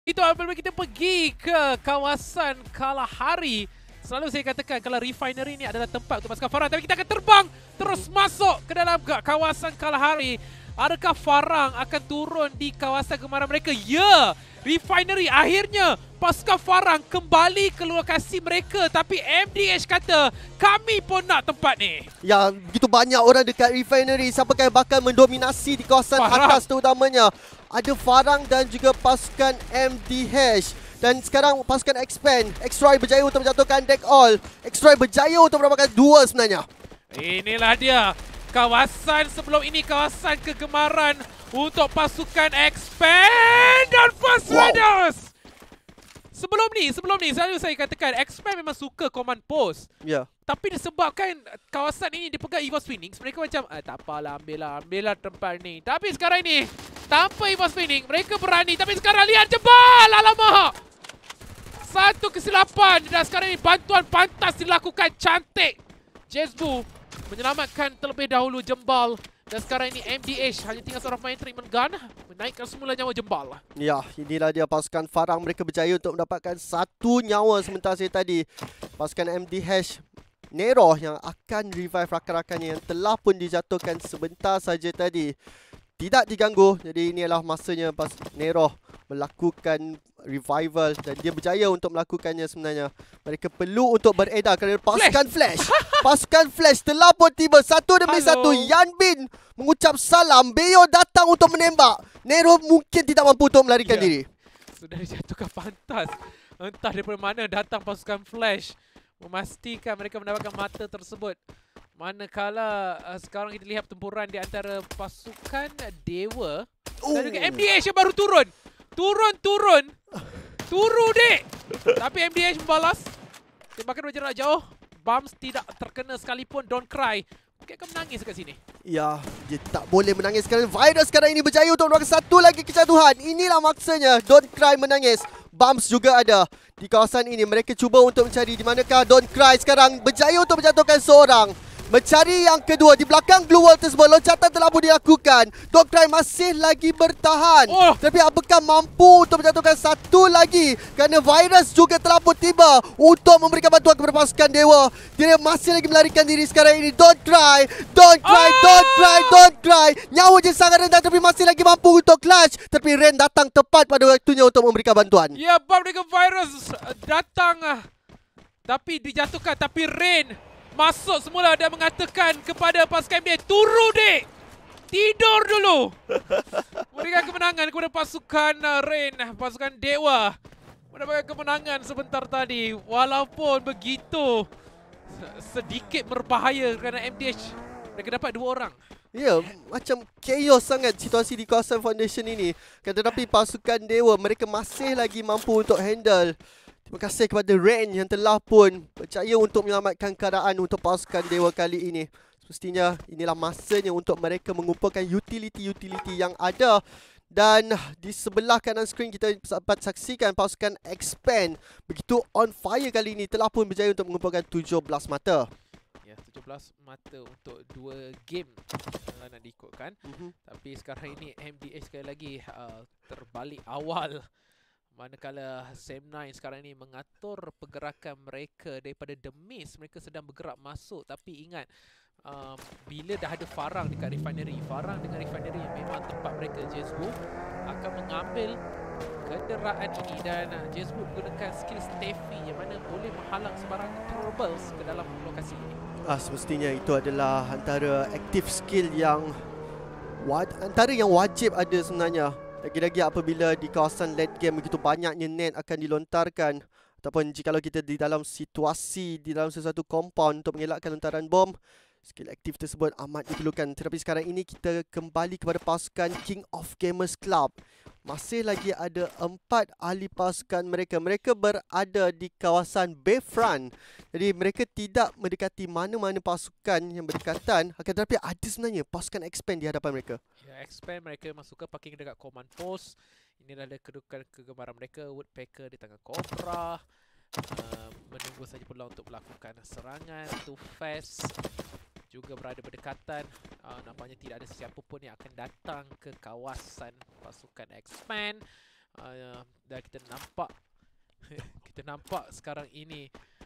Itu apabila kita pergi ke kawasan Kalahari. Selalu saya katakan kalau refinery ini adalah tempat untuk pasukan Farang. Tapi kita akan terbang terus masuk ke dalam kawasan Kalahari. Adakah Farang akan turun di kawasan kegemaran mereka? Ya! Refinery akhirnya pasukan Farang kembali ke lokasi mereka. Tapi MDH kata kami pun nak tempat ni. Ya, begitu banyak orang dekat refinery. Siapakah yang bakal mendominasi di kawasan atas terutamanya? Ada Farang dan juga pasukan MDH. Dan sekarang pasukan Expand. X-Roy berjaya untuk menjatuhkan Deck All. X-Roy berjaya untuk mendapatkan 2 sebenarnya. Inilah dia. Kawasan sebelum ini kawasan kegemaran untuk pasukan Expand dan First Raiders. Sebelum ni selalu saya katakan Expand memang suka command post. Ya. Tapi disebabkan kawasan ini dipegang EVOS Phoenix, mereka macam tak apalah, ambillah tempat ni. Tapi sekarang ni tanpa EVOS Phoenix mereka berani. Tapi sekarang lihat jebal, alamak. Satu kesilapan dan sekarang ini bantuan pantas dilakukan cantik. Jezbu menyelamatkan terlebih dahulu Jembal. Dan sekarang ini MDH hanya tinggal seorang pemain treatment gun menaikkan semula nyawa Jembal. Ya, inilah dia pasukan Farang. Mereka berjaya untuk mendapatkan 1 nyawa sementara saya tadi. Pasukan MDH Nero yang akan revive rakan-rakannya yang telah pun dijatuhkan sebentar saja tadi tidak diganggu. Jadi ini adalah masanya Nero melakukan revival dan dia berjaya untuk melakukannya sebenarnya. Mereka perlu untuk beredar kerana pasukan Flash. Pasukan Flash telah pun tiba satu demi satu. Yan Bin mengucap salam. Beo datang untuk menembak. Nero mungkin tidak mampu untuk melarikan diri. Sudah dijatuhkan pantas. Entah daripada mana datang pasukan Flash. Memastikan mereka mendapatkan mata tersebut. Manakala sekarang kita lihat pertempuran di antara pasukan Dewa dan juga MDH yang baru turun. Turun dek. Tapi MDH membalas. Tembakan berjarak jauh. Bums tidak terkena sekalipun. Don't cry. Mungkin akan menangis kat sini. Ya, dia tak boleh menangis kerana virus sekarang ini berjaya untuk melakukan satu lagi kejatuhan. Inilah maksudnya. Don't cry menangis. Bums juga ada di kawasan ini. Mereka cuba untuk mencari di manakah Don't Cry sekarang berjaya untuk menjatuhkan seorang. Mencari yang kedua di belakang Blue Wall tersebut. Loncatan telah pun dilakukan. Don't Cry masih lagi bertahan. Tapi apakah mampu untuk menjatuhkan satu lagi? Kerana virus juga telah pun tiba untuk memberikan bantuan kepada pasukan Dewa. Dia masih lagi melarikan diri sekarang ini. Don't Cry. Don't Cry. Don't Cry. Don't Cry. Nyawa je sangat rendah tapi masih lagi mampu untuk clutch. Tapi Ren datang tepat pada waktunya untuk memberikan bantuan. Ya, Bum dengan virus datang. Tapi dijatuhkan. Tapi Ren masuk semula dan mengatakan kepada pasukan MDH, turu dek, tidur dulu. Memberikan kemenangan kepada pasukan Rain, pasukan Dewa. Mendapatkan kemenangan sebentar tadi. Walaupun begitu sedikit berbahaya kerana MDH mereka dapat 2 orang. Ya, macam chaos sangat situasi di kawasan Foundation ini. Tetapi pasukan Dewa mereka masih lagi mampu untuk handle. Terima kasih kepada Rain yang telah pun percaya untuk menyelamatkan keadaan untuk pasukan Dewa kali ini. Semestinya inilah masanya untuk mereka mengumpulkan utility-utility yang ada. Dan di sebelah kanan skrin kita dapat saksikan pasukan Expand begitu on fire kali ini telah pun berjaya untuk mengumpulkan 17 mata. Ya, 17 mata untuk 2 game kalau nak diikutkan. Tapi sekarang ini MDH sekali lagi terbalik awal. Manakala Sam9 sekarang ini mengatur pergerakan mereka daripada The Mist. Mereka sedang bergerak masuk. Tapi ingat, bila dah ada Farang dekat refinery, Farang dengan refinery yang memang tempat mereka, Jezbu akan mengambil kenderaan ini. Dan Jezbu menggunakan skill Steffi yang mana boleh menghalang sebarang troubles ke dalam lokasi ini. Semestinya itu adalah antara active skill yang antara yang wajib ada sebenarnya. Lagi-lagi apabila di kawasan late game begitu banyaknya net akan dilontarkan. Ataupun jikalau kita di dalam situasi, di dalam sesuatu compound untuk mengelakkan lontaran bom, skill aktif tersebut amat diperlukan. Tetapi sekarang ini kita kembali kepada pasukan King of Gamers Club. Masih lagi ada 4 ahli pasukan mereka. Mereka berada di kawasan Bayfront. Jadi mereka tidak mendekati mana-mana pasukan yang berdekatan. Akan tetapi ada sebenarnya pasukan Expand di hadapan mereka. Ya, Expand mereka memang suka parking dekat command post. Inilah kedudukan kegemaran mereka. Woodpecker di tangan Cobra. Menunggu saja peluang untuk melakukan serangan. Too fast juga berada berdekatan. Nampaknya tidak ada sesiapa pun yang akan datang ke kawasan pasukan Expand. Dan kita nampak kita nampak sekarang ini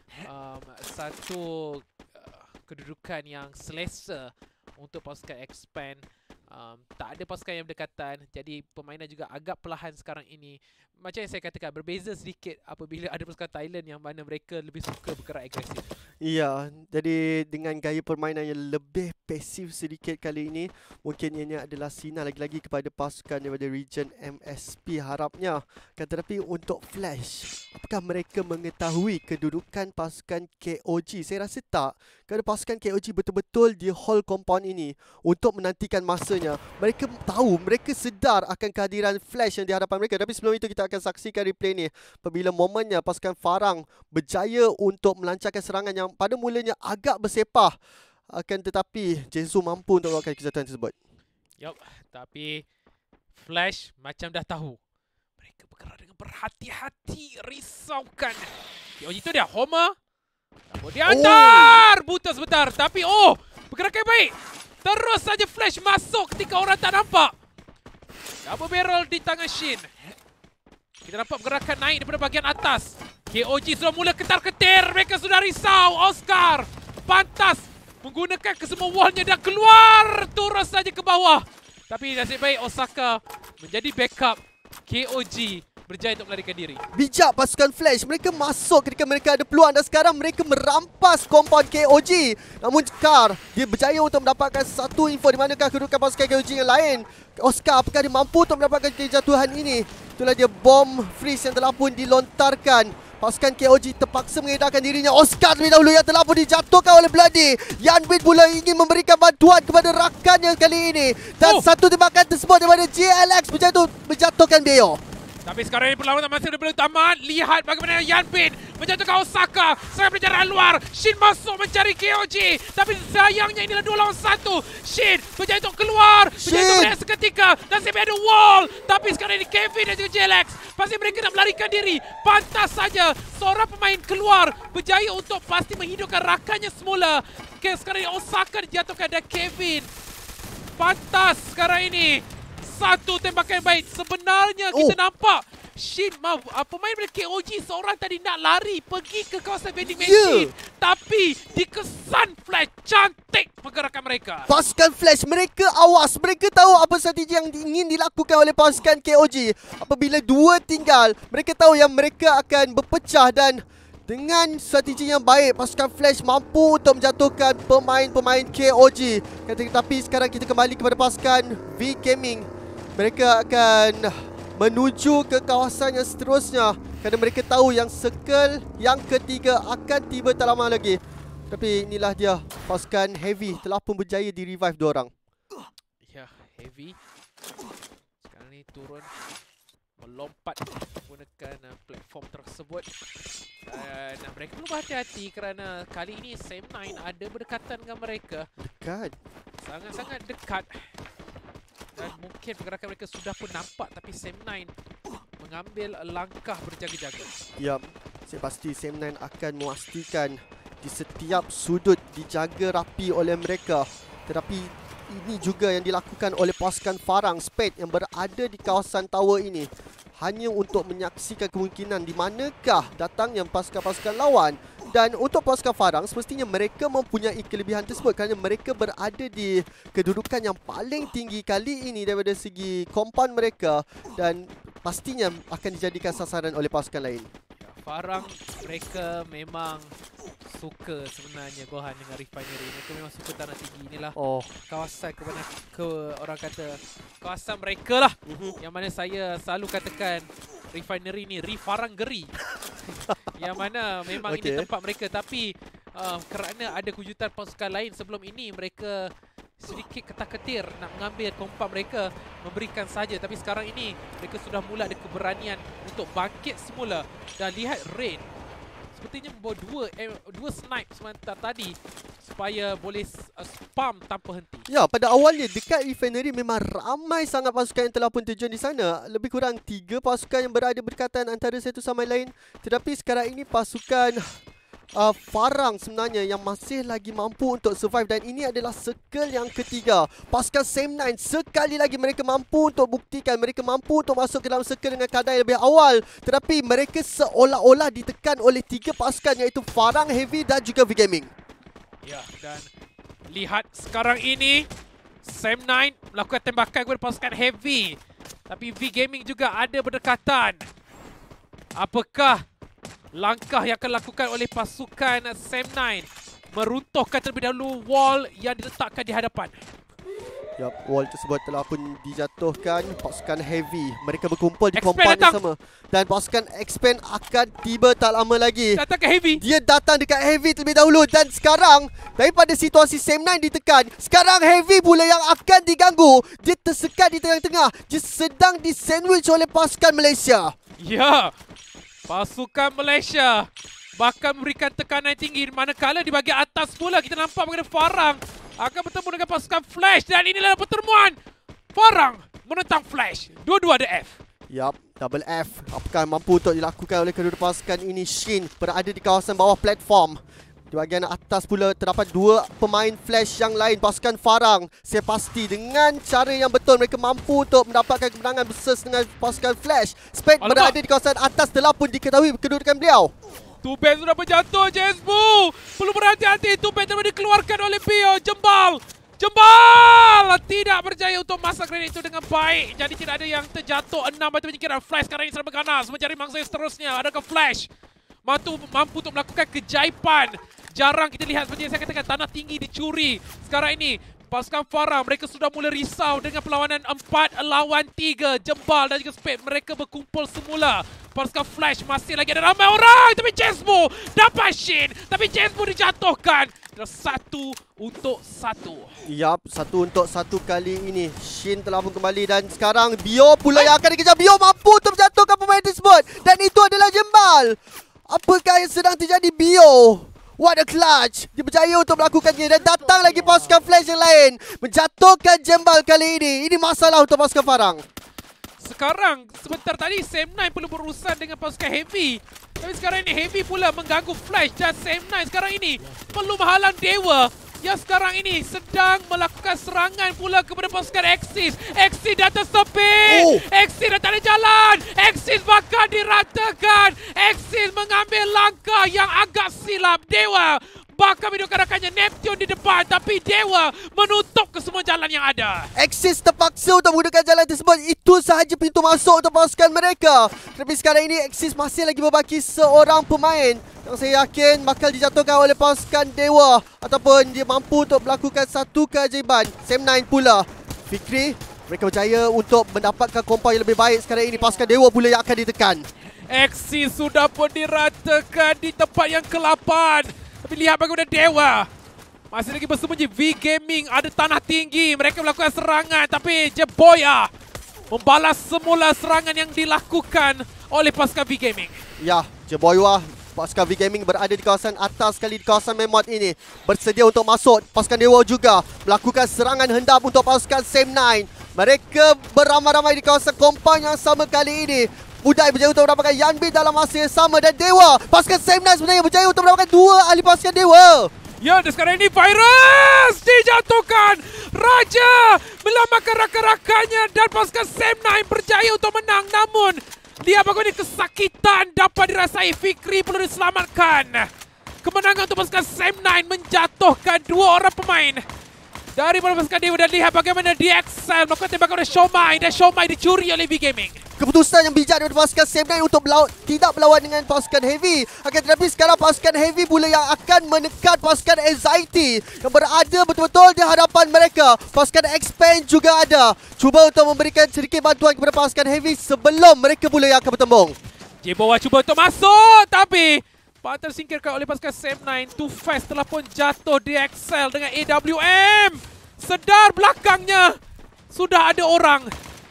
satu kedudukan yang selesa untuk pasukan expand. Tak ada pasukan yang berdekatan, jadi permainan juga agak perlahan sekarang ini. Macam yang saya katakan, berbeza sedikit apabila ada pasukan Thailand yang mana mereka lebih suka bergerak agresif. Ya, jadi dengan gaya permainan yang lebih pasif sedikit kali ini, mungkin ini adalah sinar lagi-lagi kepada pasukan daripada region MSP harapnya. Tetapi untuk Flash, apakah mereka mengetahui kedudukan pasukan KOG? Saya rasa tak. Kerana pasukan KOG betul-betul di hall compound ini untuk menantikan masanya. Mereka tahu, mereka sedar akan kehadiran Flash yang di hadapan mereka. Tapi sebelum itu kita akan saksikan replay ni apabila momennya pasukan Farang berjaya untuk melancarkan serangan yang pada mulanya agak bersepah, akan tetapi Jesu mampu untuk melakukan kejatuhan tersebut. Yup, tapi Flash macam dah tahu. Mereka bergerak dengan berhati-hati, risaukan. Itu dia Homer. Dia hantar buta sebentar, tapi pergerakan baik. Terus saja Flash masuk ketika orang tak nampak. Double barrel di tangan Shin. Kita nampak pergerakan naik daripada bahagian atas. KOG sudah mula ketar-ketir. Mereka sudah risau. Oscar pantas menggunakan kesemua wallnya dan keluar terus saja ke bawah. Tapi nasib baik Osaka menjadi backup. KOG berjaya untuk melarikan diri. Bijak pasukan Flash. Mereka masuk ketika mereka ada peluang dan sekarang mereka merampas compound KOG. Namun Kar, dia berjaya untuk mendapatkan satu info di manakah kedudukan pasukan KOG yang lain. Oscar, apakah dia mampu untuk mendapatkan kejatuhan ini? Itulah dia bom freeze yang telah pun dilontarkan. Pasukan KOG terpaksa mengedarkan dirinya. Oscar terlebih dahulu yang telah pun dijatuhkan oleh Bloody. Yanbin pula ingin memberikan bantuan kepada rakannya kali ini. Dan satu tembakan tersebut daripada JLX menjatuhkan Beo. Tapi sekarang ini perlawanan masih belum tamat. Lihat bagaimana Yanbin menjatuhkan Osaka. Serangan penjaraan luar. Shin masuk mencari KOG. Tapi sayangnya inilah 2 lawan 1. Shin berjaya untuk keluar. Berjaya untuk melihat seketika. Nasib ada wall. Tapi sekarang ini Kevin dan juga JLX. Pasti mereka nak melarikan diri. Pantas saja seorang pemain keluar. Berjaya untuk pasti menghidupkan rakannya semula. Sekarang ini Osaka dijatuhkan dan Kevin. Pantas sekarang ini. Satu tembakan baik. Sebenarnya kita nampak Shin, pemain dari KOG seorang tadi nak lari pergi ke kawasan vending machine. Tapi dikesan Flash. Cantik pergerakan mereka. Pasukan Flash, mereka awas. Mereka tahu apa strategi yang ingin dilakukan oleh pasukan KOG. Apabila 2 tinggal, mereka tahu yang mereka akan berpecah dan dengan strategi yang baik, pasukan Flash mampu untuk menjatuhkan pemain-pemain KOG. Tetapi sekarang kita kembali kepada pasukan V Gaming. Mereka akan menuju ke kawasan yang seterusnya kerana mereka tahu yang circle yang ketiga akan tiba tak lama lagi. Tapi inilah dia, pasukan Heavy telah pun berjaya di revive 2 orang. Ya, Heavy sekarang ni turun melompat menggunakan platform tersebut. Dan mereka perlu berhati-hati kerana kali ini Sam9 ada berdekatan dengan mereka. Dekat. Sangat-sangat dekat. Dan mungkin pergerakan mereka sudah pun nampak, tapi Sam9 mengambil langkah berjaga-jaga. Ya, saya pasti Sam9 akan memastikan di setiap sudut dijaga rapi oleh mereka. Tetapi ini juga yang dilakukan oleh pasukan Farang Spade yang berada di kawasan tower ini. Hanya untuk menyaksikan kemungkinan di manakah datangnya pasukan-pasukan lawan. Dan untuk pasukan Farang, semestinya mereka mempunyai kelebihan tersebut kerana mereka berada di kedudukan yang paling tinggi kali ini daripada segi compound mereka. Dan pastinya akan dijadikan sasaran oleh pasukan lain. Farang, mereka memang suka sebenarnya Gohan dengan refinery. Mereka memang suka tanah tinggi. Inilah kawasan orang kata kawasan mereka lah. Yang mana saya selalu katakan refinery ni Farang Geri. Yang mana memang ini tempat mereka. Tapi kerana ada kejutan pasukan lain sebelum ini, mereka sedikit ketar-ketir nak mengambil kompak mereka, memberikan saja. Tapi sekarang ini mereka sudah mula ada keberanian untuk bangkit semula. Dan lihat Rain sepertinya membawa dua snipe sementara tadi supaya boleh spam tanpa henti. Ya, pada awalnya dekat refinery memang ramai sangat pasukan yang telah pun terjun di sana. Lebih kurang 3 pasukan yang berada berdekatan antara satu sama lain. Tetapi sekarang ini pasukan Farang sebenarnya yang masih lagi mampu untuk survive. Dan ini adalah circle yang ketiga. Pasukan Sam9 sekali lagi mereka mampu untuk buktikan, mereka mampu untuk masuk ke dalam circle dengan keadaan yang lebih awal. Tetapi mereka seolah-olah ditekan oleh 3 pasukan, iaitu Farang, Heavy dan juga V-Gaming. Ya, dan lihat sekarang ini Sam9 melakukan tembakan kepada pasukan Heavy. Tapi V-Gaming juga ada berdekatan. Apakah langkah yang akan dilakukan oleh pasukan Sam9? Meruntuhkan terlebih dahulu wall yang diletakkan di hadapan. Yap, wall tersebut telah pun dijatuhkan. Pasukan Heavy mereka berkumpul di kompound yang sama. Dan pasukan Expand akan tiba tak lama lagi. Datang ke Heavy. Dia datang dekat Heavy terlebih dahulu. Dan sekarang daripada situasi Sam9 ditekan, sekarang Heavy pula yang akan diganggu. Dia tersekat di tengah-tengah. Dia sedang disandwich oleh pasukan Malaysia. Ya, pasukan Malaysia bahkan memberikan tekanan tinggi, manakala di bahagian atas pula kita nampak bagaimana Farang akan bertemu dengan pasukan Flash. Dan inilah pertemuan Farang menentang Flash. Dua-dua ada F. Yap, double F. Apakah mampu untuk dilakukan oleh kedua pasukan ini? Shin berada di kawasan bawah platform. Di bahagian atas pula terdapat 2 pemain Flash yang lain. Pasukan Farang, saya pasti dengan cara yang betul mereka mampu untuk mendapatkan kemenangan versus dengan pasukan Flash. Spek berada di kawasan atas telah pun diketahui kedudukan beliau. Tuben sudah berjatuh, Jesbu. Perlu berhati-hati, Tuben telah dikeluarkan oleh Pio. Jembal tidak berjaya untuk masak grenade itu dengan baik. Jadi tidak ada yang terjatuh. 6 batu penyingkiran. Flash sekarang ini sedang berganas mencari mangsa yang seterusnya. Adakah Flash mampu untuk melakukan kejaipan? Jarang kita lihat seperti yang saya katakan, tanah tinggi dicuri. Sekarang ini pasukan Farang mereka sudah mula risau dengan perlawanan 4 lawan 3. Jembal dan juga Spade mereka berkumpul semula. Pasukan Flash masih lagi ada ramai orang, tapi Jesbu dapat Shin, tapi Jesbu dijatuhkan. 1-1. Yap, 1-1 kali ini. Shin telah pun kembali dan sekarang Bio pula yang akan dikejar. Bio mampu untuk menjatuhkan pemain tersebut. Dan itu adalah Jembal. Apakah yang sedang terjadi Bio? What a clutch. Dia berjaya untuk melakukannya. Dan datang lagi pasukan Flash yang lain menjatuhkan Jembal kali ini. Ini masalah untuk pasukan Farang. Sekarang, sebentar tadi Sam9 perlu berurusan dengan pasukan Heavy. Tapi sekarang ini Heavy pula mengganggu Flash. Dan Sam9 sekarang ini perlu menghalang Dewa yang sekarang ini sedang melakukan serangan pula kepada pasukan Axis. Axis dah tersepit. Axis dah tak ada jalan. Axis bakal diratakan. Axis mengambil langkah yang agak silap. Dewa bakal hidupkan rakannya Neptune di depan, tapi Dewa menutup ke semua jalan yang ada. Axis terpaksa untuk menggunakan jalan tersebut. Itu sahaja pintu masuk untuk pasukan mereka. Tapi sekarang ini Axis masih lagi berbaki seorang pemain yang saya yakin bakal dijatuhkan oleh pasukan Dewa, ataupun dia mampu untuk melakukan satu keajaiban. Sam9 pula, Fikri, mereka berjaya untuk mendapatkan kompon yang lebih baik. Sekarang ini pasukan Dewa pula yang akan ditekan. Axis sudah pun diratakan di tempat yang ke-8. Tapi lihat bagaimana Dewa masih lagi bersembunyi. V-Gaming ada tanah tinggi. Mereka melakukan serangan, tapi Jeboya membalas semula serangan yang dilakukan oleh pasukan V-Gaming. Ya, Jeboya, pasukan V-Gaming berada di kawasan atas sekali, di kawasan Memot ini. Bersedia untuk masuk. Pasukan Dewa juga melakukan serangan hendap untuk pasukan Sam9. Mereka beramai-ramai di kawasan kompound yang sama kali ini. Budai berjaya untuk mendapatkan Yanbin dalam masa yang sama. Dan Dewa, pasukan Sam9 sebenarnya berjaya untuk mendapatkan 2 ahli pasukan Dewa. Ya, dan sekarang ini Virus dijatuhkan. Raja menyelamatkan rakan-rakannya dan pasukan Sam9 berjaya untuk menang. Namun, lihat bagaimana kesakitan dapat dirasai. Fikri perlu diselamatkan. Kemenangan untuk pasukan Sam9 menjatuhkan 2 orang pemain dari pasukan Dewa. Dan lihat bagaimana DXL melakukan tembakan oleh Shomai. Dan Shomai dicuri oleh V-Gaming. Keputusan yang bijak daripada pasukan Sam9 untuk tidak berlawan dengan pasukan Heavy. Akan tetapi sekarang pasukan Heavy pula yang akan menekan pasukan Anxiety yang berada betul-betul di hadapan mereka. Pasukan Expand juga ada. Cuba untuk memberikan sedikit bantuan kepada pasukan Heavy sebelum mereka pula yang akan bertembung. Jeboa cuba untuk masuk, tapi tersingkirkan oleh pasukan Sam9. Too Fast telah pun jatuh di XL dengan AWM. Sedar belakangnya sudah ada orang.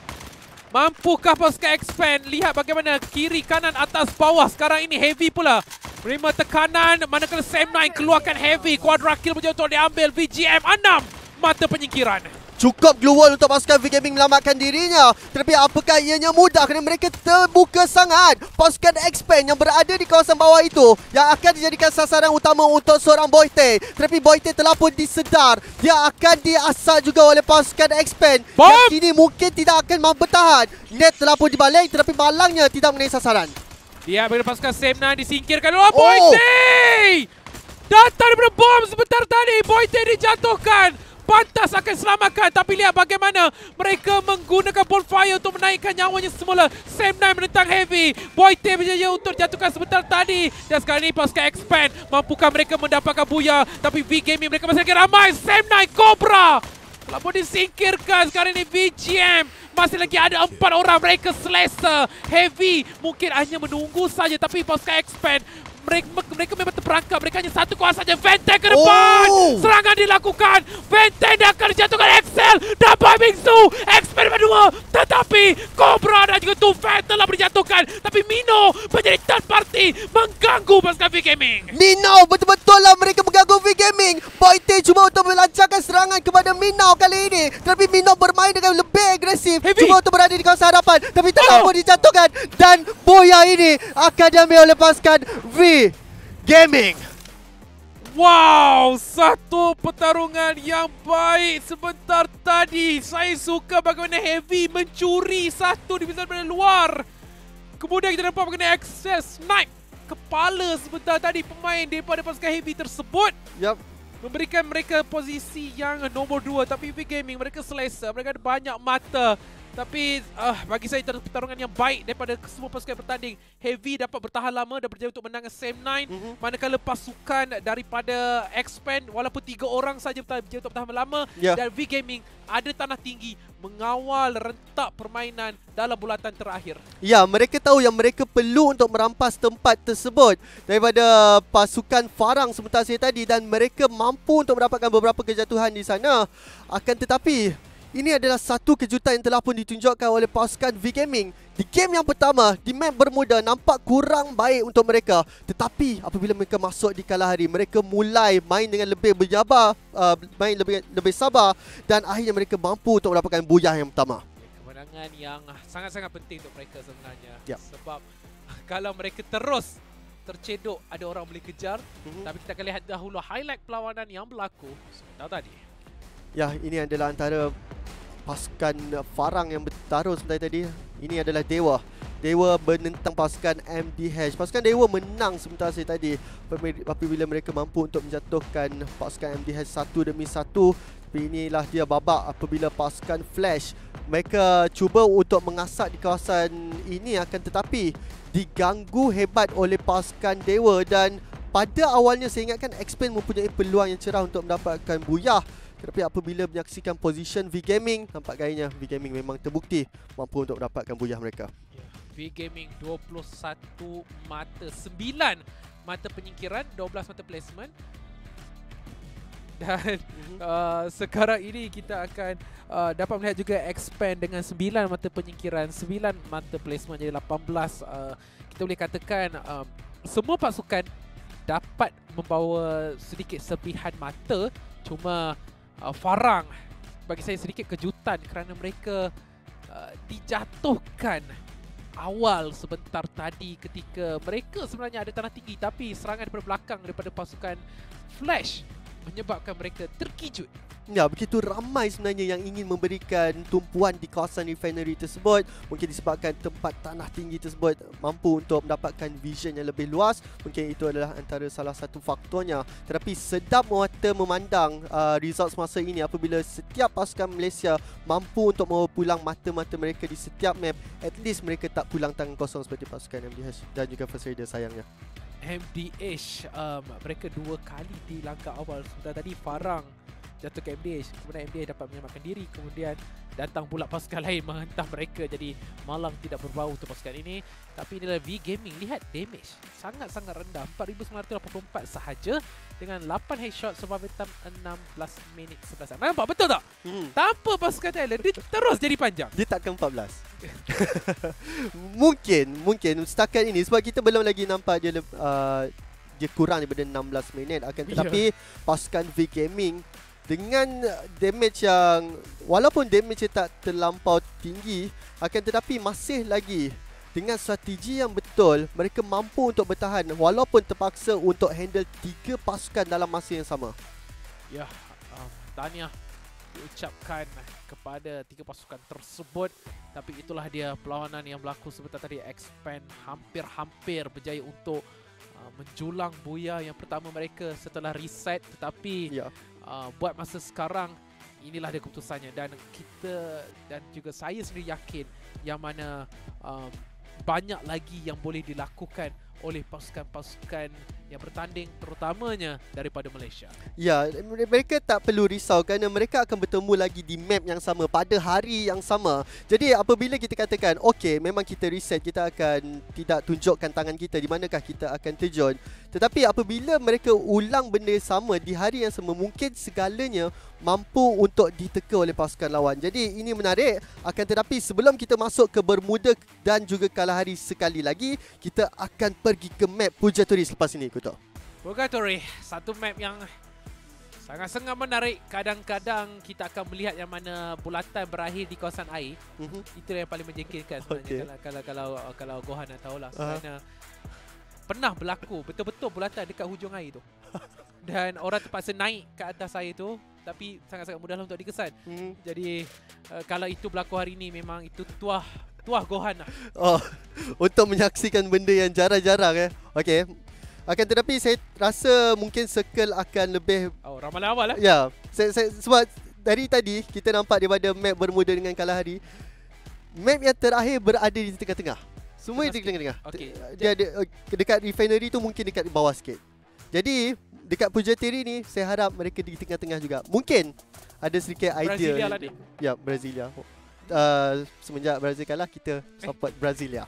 Mampukah pasukan Expand? Lihat bagaimana kiri, kanan, atas, bawah. Sekarang ini Heavy pula menerima tekanan. Manakala Sam9 keluarkan Heavy. Quadra kill berjaya untuk diambil. VGM 6 mata penyingkiran. Cukup glue wall untuk pasukan V Gaming menyelamatkan dirinya. Tetapi apakah ianya mudah kerana mereka terbuka sangat. Pasukan Expand yang berada di kawasan bawah itu yang akan dijadikan sasaran utama untuk seorang Boyte. Tetapi Boyte telah pun disedar. Dia akan diasal juga oleh pasukan Expand. Yang kini mungkin tidak akan mampu bertahan. Net telah pun dibalik tetapi malangnya tidak mengenai sasaran. Dia bila pasukan Semna disingkirkan oleh Boyte. Datang daripada bom sebentar tadi. Boyte dijatuhkan. Pantas akan selamatkan, tapi lihat bagaimana mereka menggunakan bonfire untuk menaikkan nyawanya semula. Sam9 menentang Heavy. Boyte berjaya untuk jatuhkan sebentar tadi. Dan sekarang ini pasukan Expand. Mampukah mereka mendapatkan buya? Tapi V Gaming mereka masih lagi ramai. Sam9 Cobra telah pun disingkirkan. Sekarang ini VGM masih lagi ada 4 orang. Mereka selesa. Heavy mungkin hanya menunggu saja, tapi pasukan Expand mereka memang terperangkap. Mereka hanya satu kuasa saja. Venteng ke depan. Serangan dilakukan. Venteng dia akan dijatuhkan. Excel dapat Bingsu. Eksperimen 2. Tetapi Cobra dan juga Tufan telah dijatuhkan. Tapi Mino menjadi third party mengganggu pasukan V Gaming. Mino betul-betul lah mereka mengganggu V Gaming. Boyte cuba untuk melancarkan serangan kepada Mino kali ini. Tapi Mino bermain dengan lebih agresif. Cuba untuk berada di kawasan hadapan. Tapi telah pun dijatuhkan. Dan boya ini akan diambil oleh pasukan V Gaming. Wow, satu pertarungan yang baik sebentar tadi. Saya suka bagaimana Heavy mencuri satu division dari luar. Kemudian kita dapat bagaimana Access Snipe kepala sebentar tadi pemain daripada pasukan Heavy tersebut. Yup. Memberikan mereka posisi yang nombor 2. Tapi V Gaming mereka selesa. Mereka ada banyak mata. Tapi bagi saya pertarungan yang baik daripada semua pasukan bertanding. Heavy dapat bertahan lama dan berjaya untuk menang Sam9. Manakala pasukan daripada Expand walaupun 3 orang saja berjaya untuk bertahan lama. Dan V Gaming ada tanah tinggi mengawal rentak permainan dalam bulatan terakhir. Ya, mereka tahu yang mereka perlu untuk merampas tempat tersebut daripada pasukan Farang sebentar saya tadi. Dan mereka mampu untuk mendapatkan beberapa kejatuhan di sana. Akan tetapi ini adalah satu kejutan yang telah pun ditunjukkan oleh pasukan V Gaming. Di game yang pertama, di map Bermuda nampak kurang baik untuk mereka. Tetapi apabila mereka masuk di kalahari, mereka mulai main dengan lebih berjabar, main lebih sabar. Dan akhirnya mereka mampu untuk mendapatkan buyah yang pertama. Kemenangan yang sangat-sangat penting untuk mereka sebenarnya. Sebab kalau mereka terus tercedok, ada orang boleh kejar. Tapi kita akan lihat dahulu highlight perlawanan yang berlaku sebentar tadi. Ya, ini adalah antara pasukan Farang yang bertaruh sebentar tadi. Ini adalah Dewa. Dewa menentang pasukan MDH. Pasukan Dewa menang sebentar saya tadi apabila mereka mampu untuk menjatuhkan pasukan MDH 1 demi 1. Tapi inilah dia babak apabila pasukan Flash mereka cuba untuk mengasak di kawasan ini, akan tetapi diganggu hebat oleh pasukan Dewa. Dan pada awalnya saya ingatkan Expand mempunyai peluang yang cerah untuk mendapatkan buyah. Tetapi apabila menyaksikan position V Gaming, nampak gayanya V Gaming memang terbukti mampu untuk mendapatkan buyah mereka. V Gaming 21 mata, 9 mata penyingkiran, 12 mata placement. Dan sekarang ini kita akan dapat melihat juga Expand dengan 9 mata penyingkiran, 9 mata placement, jadi 18. Kita boleh katakan semua pasukan dapat membawa sedikit serpihan mata. Cuma Farang bagi saya sedikit kejutan kerana mereka dijatuhkan awal sebentar tadi ketika mereka sebenarnya ada tanah tinggi, tapi serangan daripada belakang daripada pasukan Flash menyebabkan mereka terkejut. Ya, begitu ramai sebenarnya yang ingin memberikan tumpuan di kawasan refinery tersebut. Mungkin disebabkan tempat tanah tinggi tersebut mampu untuk mendapatkan vision yang lebih luas. Mungkin itu adalah antara salah satu faktornya. Tetapi sedap mata memandang result semasa ini apabila setiap pasukan Malaysia mampu untuk membawa pulang mata-mata mereka di setiap map. At least mereka tak pulang tangan kosong seperti pasukan MDH dan juga First Raider sayangnya. MDH mereka 2 kali di langkah awal. Sudah tadi Farang jatuh ke MDH, kemudian MDH dapat menyelamatkan diri, kemudian datang pula pasukan lain menghantam mereka, jadi malang tidak berbau untuk pasukan ini. Tapi inilah V Gaming, lihat damage sangat-sangat rendah, 4984 sahaja dengan 8 headshot, survival time 16 minit 11. Nampak betul tak? Tanpa pasukan Thailand dia terus jadi panjang. Dia takkan 14. Mungkin setakat ini sebab kita belum lagi nampak dia kurang daripada 16 minit. Akan tetapi pasukan V Gaming dengan damage yang walaupun damage tak terlampau tinggi, akan tetapi masih lagi dengan strategi yang betul mereka mampu untuk bertahan walaupun terpaksa untuk handle 3 pasukan dalam masa yang sama. Ya, tahniah diucapkan kepada 3 pasukan tersebut. Tapi itulah dia perlawanan yang berlaku sebentar tadi. Expand hampir-hampir berjaya untuk menjulang Booyah yang pertama mereka setelah reset. Tetapi buat masa sekarang inilah dia keputusannya. Dan kita dan juga saya sendiri yakin yang mana banyak lagi yang boleh dilakukan oleh pasukan-pasukan yang bertanding, terutamanya daripada Malaysia. Ya, mereka tak perlu risau kerana mereka akan bertemu lagi di map yang sama pada hari yang sama. Jadi apabila kita katakan okey, memang kita reset, kita akan tidak tunjukkan tangan kita di manakah kita akan terjun. Tetapi apabila mereka ulang benda sama di hari yang sama, mungkin segalanya mampu untuk diteka oleh pasukan lawan. Jadi ini menarik. Akan tetapi sebelum kita masuk ke Bermuda dan juga Kalahari sekali lagi, kita akan pergi ke map Purgatory selepas ini, Kuto. Purgatory, satu map yang sangat-sangat menarik. Kadang-kadang kita akan melihat yang mana bulatan berakhir di kawasan air. Itu yang paling menjengkelkan sebenarnya. Kalau Gohan nak tahulah. Kerana pernah berlaku betul-betul bulatan dekat hujung air tu. Dan orang terpaksa naik ke atas air tu, tapi sangat-sangat mudah untuk dikesan. Jadi kalau itu berlaku hari ni, memang itu tuah Gohan lah. Untuk menyaksikan benda yang jarang-jarang Okey. Akan tetapi saya rasa mungkin circle akan lebih ramalan awal lah. Ya, sebab dari tadi kita nampak daripada map Bermuda dengan Kalahari, map yang terakhir berada di tengah-tengah. Semua di tengah-tengah. Dia dekat refinery tu, mungkin dekat bawah sikit. Jadi dekat Purgatory ni saya harap mereka di tengah-tengah juga. Mungkin ada sedikit idea. Brasilia lah ni. Ya, Brasilia. Semenjak Brazil kalah, kita support Brasilia.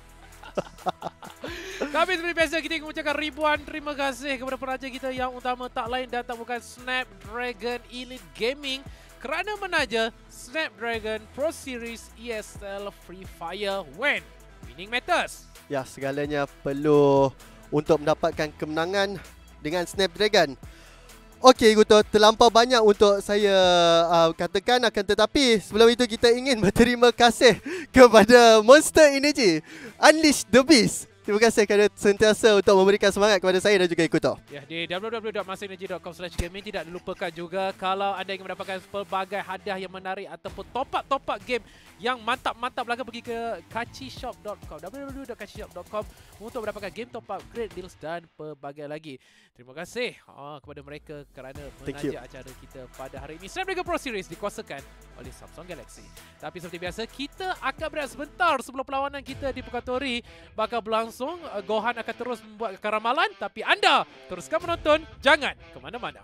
Tapi seperti biasa, kita ingin mengucapkan ribuan terima kasih kepada peraja kita yang utama, tak lain dan tak bukan Snapdragon Elite Gaming, kerana menaja Snapdragon Pro Series ESL Free Fire when winning matters. Ya, segalanya perlu untuk mendapatkan kemenangan dengan Snapdragon. Okey, Guto, terlampau banyak untuk saya katakan. Akan tetapi sebelum itu kita ingin berterima kasih kepada Monster Energy Unleash the Beast. Terima kasih kerana sentiasa untuk memberikan semangat kepada saya dan juga Ikuto. Ya, di www.monsterenergy.com/gaming. Tidak dilupakan juga kalau anda ingin mendapatkan pelbagai hadiah yang menarik ataupun top-up game yang mantap-mantap, belakang pergi ke kachishop.com, www.kachishop.com untuk mendapatkan game top-up, great deals dan pelbagai lagi. Terima kasih kepada mereka kerana mengajak acara kita pada hari ini. Snapdragon Pro Series dikuasakan oleh Samsung Galaxy. Tapi seperti biasa, kita akan berehat sebentar sebelum perlawanan kita di Purgatory bakal berlangsung. Gohan akan terus membuat ramalan, tapi anda teruskan menonton, jangan ke mana-mana.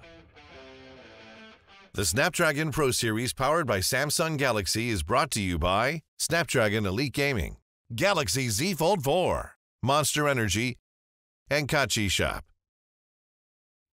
The Snapdragon Pro Series powered by Samsung Galaxy is brought to you by Snapdragon Elite Gaming, Galaxy Z Fold 4, Monster Energy, and Kachi Shop.